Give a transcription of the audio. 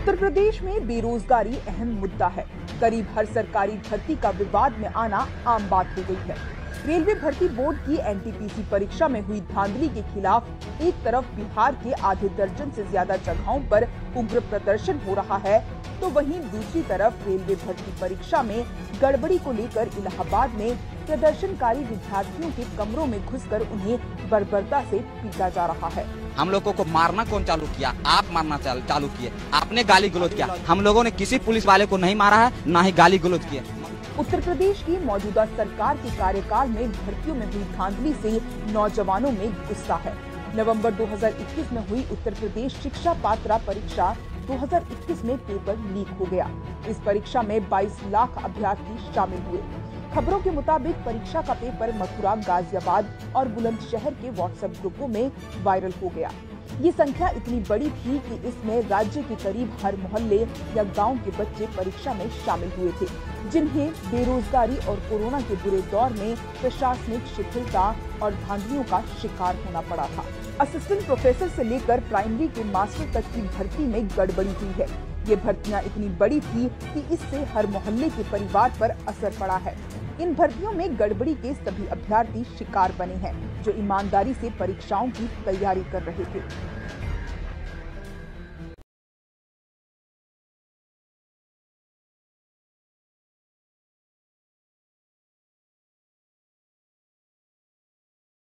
उत्तर प्रदेश में बेरोजगारी अहम मुद्दा है। करीब हर सरकारी भर्ती का विवाद में आना आम बात हो गई है। रेलवे भर्ती बोर्ड की एनटीपीसी परीक्षा में हुई धांधली के खिलाफ एक तरफ बिहार के आधे दर्जन से ज्यादा जगहों पर उग्र प्रदर्शन हो रहा है, तो वहीं दूसरी तरफ रेलवे भर्ती परीक्षा में गड़बड़ी को लेकर इलाहाबाद में प्रदर्शनकारी विद्यार्थियों के कमरों में घुसकर उन्हें बर्बरता से पीटा जा रहा है। हम लोगों को मारना कौन चालू किया? आप मारना चालू किए, आपने गाली गलौज किया। हम लोगों ने किसी पुलिस वाले को नहीं मारा है, ना ही गाली गलौज किए। उत्तर प्रदेश की मौजूदा सरकार के कार्यकाल में भर्तियों में हुई धांधली से नौजवानों में गुस्सा है। नवंबर 2021 में हुई उत्तर प्रदेश शिक्षा पात्रा परीक्षा 2021 में पेपर लीक हो गया। इस परीक्षा में 22 लाख अभ्यर्थी शामिल हुए। खबरों के मुताबिक परीक्षा का पेपर मथुरा, गाजियाबाद और बुलंदशहर के व्हाट्सएप ग्रुपों में वायरल हो गया। ये संख्या इतनी बड़ी थी कि इसमें राज्य के करीब हर मोहल्ले या गांव के बच्चे परीक्षा में शामिल हुए थे, जिन्हें बेरोजगारी और कोरोना के बुरे दौर में प्रशासनिक शिथिलता और धांधलियों का शिकार होना पड़ा था। असिस्टेंट प्रोफेसर से लेकर प्राइमरी के मास्टर तक की भर्ती में गड़बड़ी हुई है। ये भर्तियां इतनी बड़ी थी कि इससे हर मोहल्ले के परिवार पर असर पड़ा है। इन भर्तियों में गड़बड़ी के सभी अभ्यर्थी शिकार बने हैं, जो ईमानदारी से परीक्षाओं की तैयारी कर रहे थे।